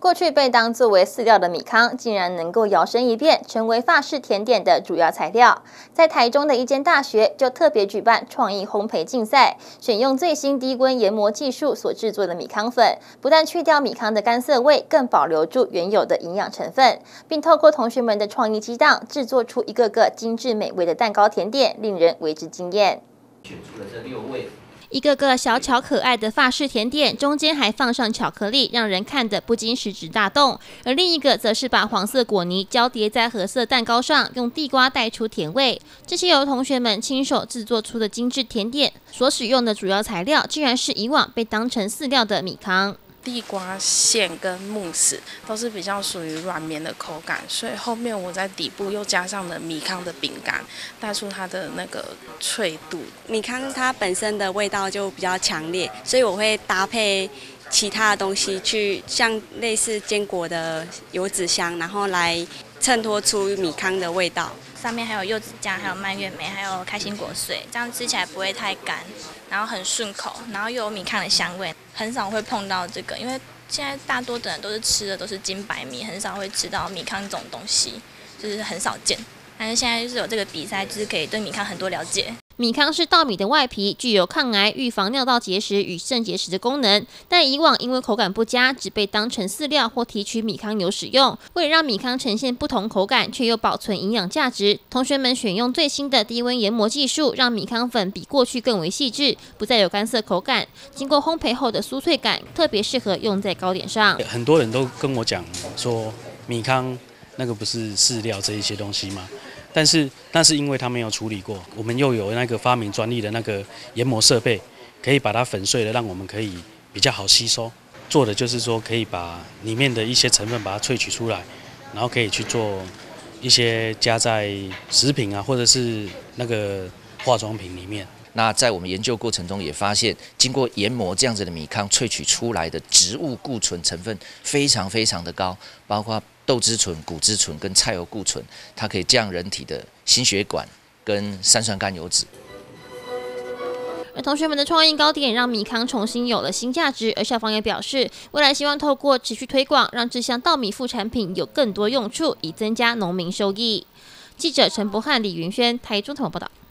过去被当作为饲料的米糠，竟然能够摇身一变，成为法式甜点的主要材料。在台中的一间大学，就特别举办创意烘焙竞赛，选用最新低温研磨技术所制作的米糠粉，不但去掉米糠的干涩味，更保留住原有的营养成分，并透过同学们的创意激荡，制作出一个个精致美味的蛋糕甜点，令人为之惊艳。 选出了这6位。 一个个小巧可爱的法式甜点，中间还放上巧克力，让人看得不禁食指大动。而另一个则是把黄色果泥交叠在褐色蛋糕上，用地瓜带出甜味。这些由同学们亲手制作出的精致甜点，所使用的主要材料竟然是以往被当成饲料的米糠。 地瓜馅跟慕斯都是比较属于软绵的口感，所以后面我在底部又加上了米糠的饼干，带出它的那个脆度。 米糠它本身的味道就比较强烈，所以我会搭配其他的东西去，像类似坚果的油脂香，然后来衬托出米糠的味道。 上面还有柚子酱，还有蔓越莓，还有开心果碎，这样吃起来不会太干，然后很顺口，然后又有米糠的香味。很少会碰到这个，因为现在大多的人都是吃的都是精白米，很少会吃到米糠这种东西，就是很少见。但是现在就是有这个比赛，就是可以对米糠很多了解。 米糠是稻米的外皮，具有抗癌、预防尿道结石与肾结石的功能。但以往因为口感不佳，只被当成饲料或提取米糠油使用。为了让米糠呈现不同口感，却又保存营养价值，同学们选用最新的低温研磨技术，让米糠粉比过去更为细致，不再有干涩口感。经过烘焙后的酥脆感，特别适合用在糕点上。 很多人都跟我讲说，米糠那个不是饲料这一些东西吗？但是那是因为它没有处理过，我们又有那个发明专利的那个研磨设备，可以把它粉碎的，让我们可以比较好吸收。做的就是说，可以把里面的一些成分把它萃取出来，然后可以去做一些加在食品啊，或者是那个化妆品里面。 那在我们研究过程中也发现，经过研磨这样子的米糠萃取出来的植物固醇成分非常非常的高，包括豆质醇、谷质醇跟菜油固醇，它可以降人体的心血管跟三酸甘油酯。 而同学们的创意糕点让米糠重新有了新价值，而校方也表示，未来希望透过持续推广，让这项稻米副产品有更多用处，以增加农民收益。记者陈柏翰、李云轩，台中采访报道。